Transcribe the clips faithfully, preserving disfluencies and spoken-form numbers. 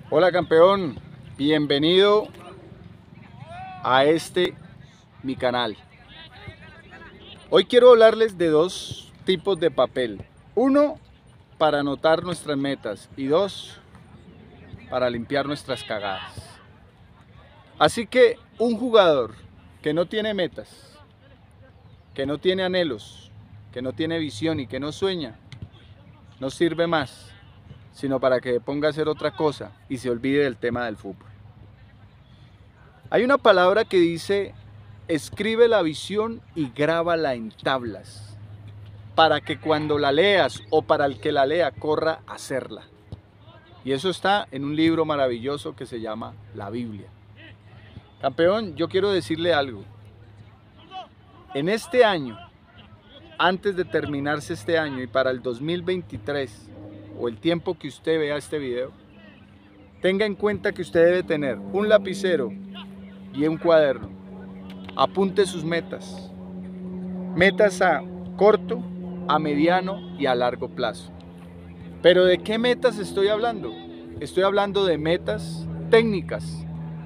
Hola campeón, bienvenido a este mi canal. Hoy quiero hablarles de dos tipos de papel. Uno, para anotar nuestras metas y dos, para limpiar nuestras cagadas. Así que un jugador que no tiene metas, que no tiene anhelos, que no tiene visión y que no sueña, no sirve más, sino para que ponga a hacer otra cosa y se olvide del tema del fútbol. Hay una palabra que dice, escribe la visión y grábala en tablas, para que cuando la leas o para el que la lea corra a hacerla. Y eso está en un libro maravilloso que se llama la Biblia. Campeón, yo quiero decirle algo. En este año, antes de terminarse este año y para el dos mil veintitrés, o el tiempo que usted vea este video, tenga en cuenta que usted debe tener un lapicero y un cuaderno. Apunte sus metas. Metas a corto, a mediano y a largo plazo. Pero ¿de qué metas estoy hablando? Estoy hablando de metas técnicas,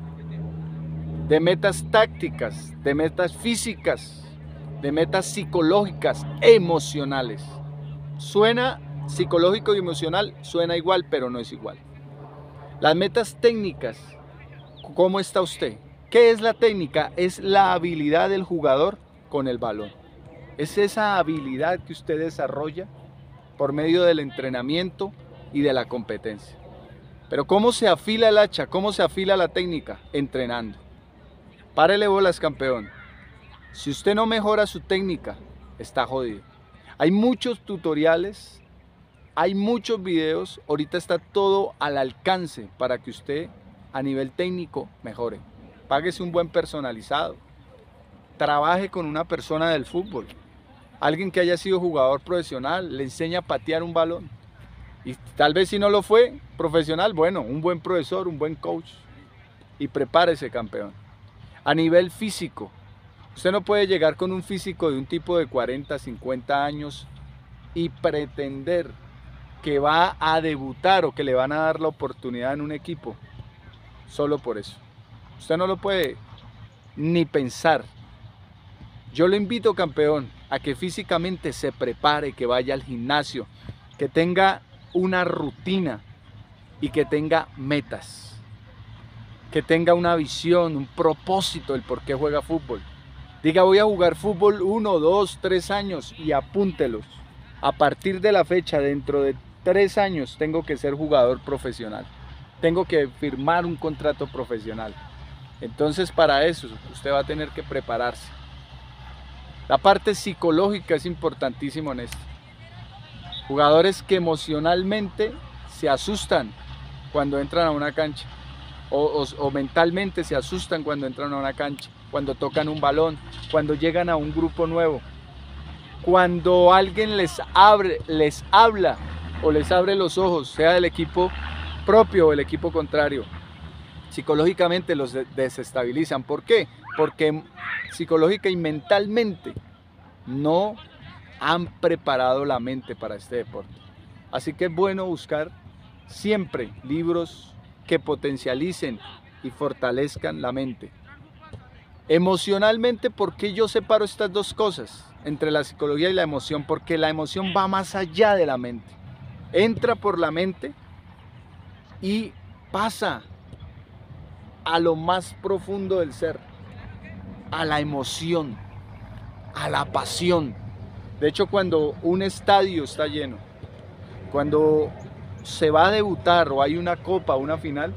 de metas tácticas, de metas físicas, de metas psicológicas, emocionales. Suena psicológico y emocional, suena igual, pero no es igual. Las metas técnicas, ¿cómo está usted? ¿Qué es la técnica? Es la habilidad del jugador con el balón. Es esa habilidad que usted desarrolla por medio del entrenamiento y de la competencia. Pero ¿cómo se afila el hacha? ¿Cómo se afila la técnica? Entrenando. Párele bolas, campeón. Si usted no mejora su técnica, está jodido. Hay muchos tutoriales, hay muchos videos, ahorita está todo al alcance para que usted a nivel técnico mejore. Páguese un buen personalizado, trabaje con una persona del fútbol, alguien que haya sido jugador profesional, le enseña a patear un balón. Y tal vez si no lo fue profesional, bueno, un buen profesor, un buen coach. Y prepárese, campeón. A nivel físico, usted no puede llegar con un físico de un tipo de cuarenta, cincuenta años y pretender que va a debutar o que le van a dar la oportunidad en un equipo solo por eso. Usted no lo puede ni pensar. Yo lo invito, campeón, a que físicamente se prepare, que vaya al gimnasio, que tenga una rutina y que tenga metas, que tenga una visión, un propósito del por qué juega fútbol. Diga, voy a jugar fútbol uno, dos, tres años y apúntelos. A partir de la fecha, dentro de tres años, tengo que ser jugador profesional. Tengo que firmar un contrato profesional. Entonces, para eso, usted va a tener que prepararse. La parte psicológica es importantísima en esto. Jugadores que emocionalmente se asustan cuando entran a una cancha. O, o, o mentalmente se asustan cuando entran a una cancha, cuando tocan un balón, cuando llegan a un grupo nuevo, cuando alguien les abre, les habla o les abre los ojos, sea del equipo propio o el equipo contrario. Psicológicamente los desestabilizan. ¿Por qué? Porque psicológica y mentalmente no han preparado la mente para este deporte. Así que es bueno buscar siempre libros que potencialicen y fortalezcan la mente. Emocionalmente, ¿por qué yo separo estas dos cosas entre la psicología y la emoción? Porque la emoción va más allá de la mente. Entra por la mente y pasa a lo más profundo del ser, a la emoción, a la pasión. De hecho, cuando un estadio está lleno, cuando se va a debutar o hay una copa, una final,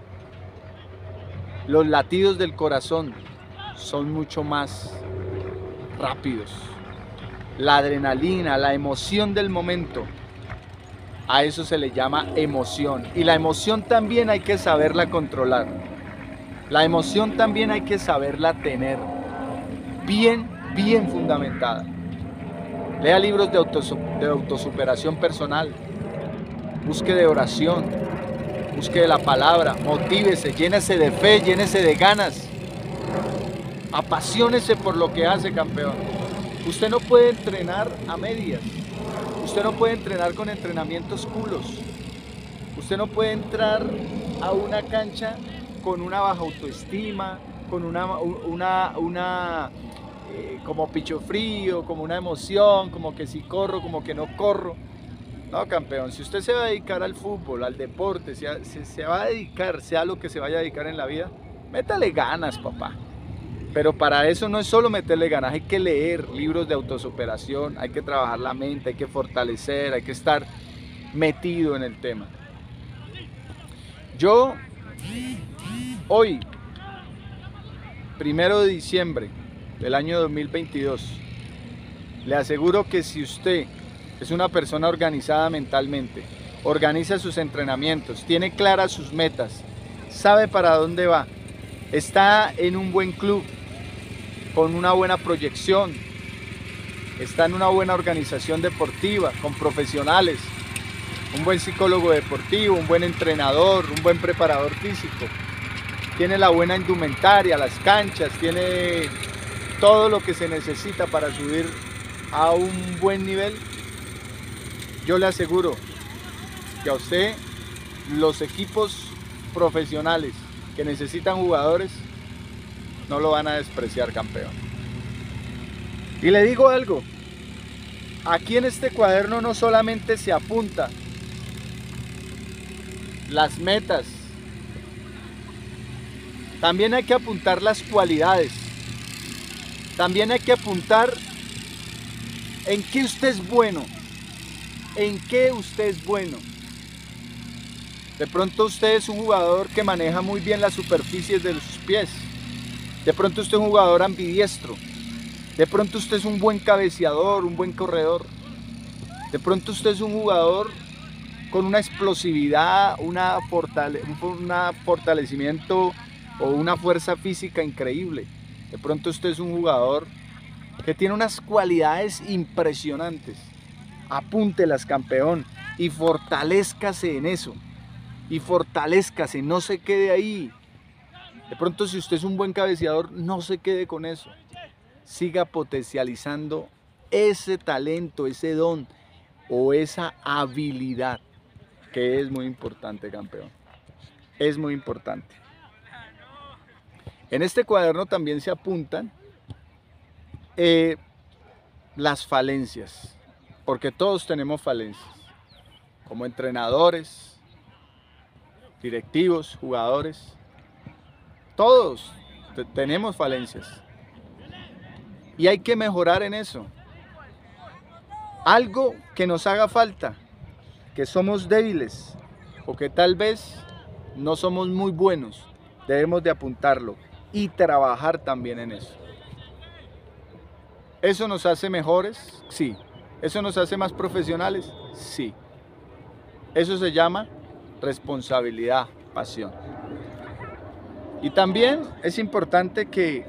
los latidos del corazón son mucho más rápidos. La adrenalina, la emoción del momento, a eso se le llama emoción. Y la emoción también hay que saberla controlar. La emoción también hay que saberla tener bien, bien fundamentada. Lea libros de, autos, de autosuperación personal. Busque de oración, busque de la palabra, motívese, llénese de fe, llénese de ganas. Apasionese por lo que hace, campeón. Usted no puede entrenar a medias. Usted no puede entrenar con entrenamientos culos. Usted no puede entrar a una cancha con una baja autoestima, con una, una, una eh, como picho frío, como una emoción, como que si corro, como que no corro. No, campeón, si usted se va a dedicar al fútbol, al deporte, se, se, se va a dedicar, sea lo que se vaya a dedicar en la vida, métale ganas, papá. Pero para eso no es solo meterle ganas, hay que leer libros de autosuperación, hay que trabajar la mente, hay que fortalecer, hay que estar metido en el tema. Yo, hoy, primero de diciembre del año dos mil veintidós, le aseguro que si usted es una persona organizada mentalmente, organiza sus entrenamientos, tiene claras sus metas, sabe para dónde va, está en un buen club, con una buena proyección, está en una buena organización deportiva, con profesionales, un buen psicólogo deportivo, un buen entrenador, un buen preparador físico, tiene la buena indumentaria, las canchas, tiene todo lo que se necesita para subir a un buen nivel. Yo le aseguro que a usted los equipos profesionales que necesitan jugadores no lo van a despreciar, campeón. Y le digo algo, aquí en este cuaderno no solamente se apunta las metas, también hay que apuntar las cualidades, también hay que apuntar en qué usted es bueno, en qué usted es bueno. De pronto usted es un jugador que maneja muy bien las superficies de sus pies, de pronto usted es un jugador ambidiestro, de pronto usted es un buen cabeceador, un buen corredor, de pronto usted es un jugador con una explosividad, una fortale un fortalecimiento o una fuerza física increíble. De pronto usted es un jugador que tiene unas cualidades impresionantes. Apúntelas, campeón, y fortalézcase en eso. Y fortalézcase, no se quede ahí. De pronto, si usted es un buen cabeceador, no se quede con eso. Siga potencializando ese talento, ese don o esa habilidad, que es muy importante, campeón. Es muy importante. En este cuaderno también se apuntan eh, las falencias, porque todos tenemos falencias, como entrenadores, directivos, jugadores, todos tenemos falencias y hay que mejorar en eso. Algo que nos haga falta, que somos débiles o que tal vez no somos muy buenos, debemos de apuntarlo y trabajar también en eso. ¿Eso nos hace mejores? Sí. ¿Eso nos hace más profesionales? Sí. Eso se llama responsabilidad, pasión. Y también es importante que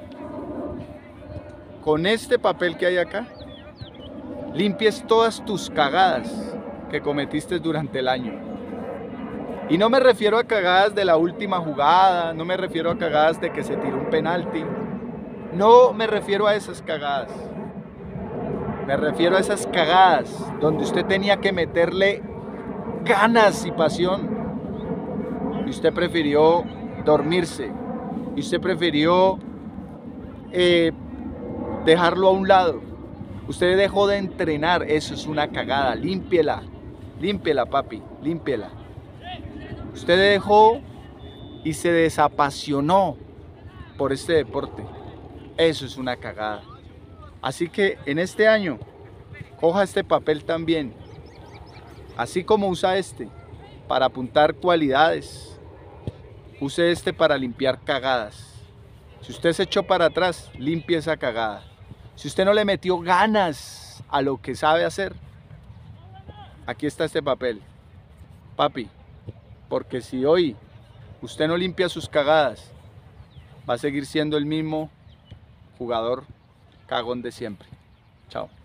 con este papel que hay acá, limpies todas tus cagadas que cometiste durante el año. Y no me refiero a cagadas de la última jugada, no me refiero a cagadas de que se tiró un penalti, no me refiero a esas cagadas. Me refiero a esas cagadas donde usted tenía que meterle ganas y pasión. Y usted prefirió dormirse. Y usted prefirió eh, dejarlo a un lado. Usted dejó de entrenar. Eso es una cagada. Límpiela. Límpiela, papi. Límpiela. Usted dejó y se desapasionó por este deporte. Eso es una cagada. Así que en este año, coja este papel también, así como usa este para apuntar cualidades, use este para limpiar cagadas. Si usted se echó para atrás, limpie esa cagada. Si usted no le metió ganas a lo que sabe hacer, aquí está este papel. Papi, porque si hoy usted no limpia sus cagadas, va a seguir siendo el mismo jugador cagón de siempre. Chao.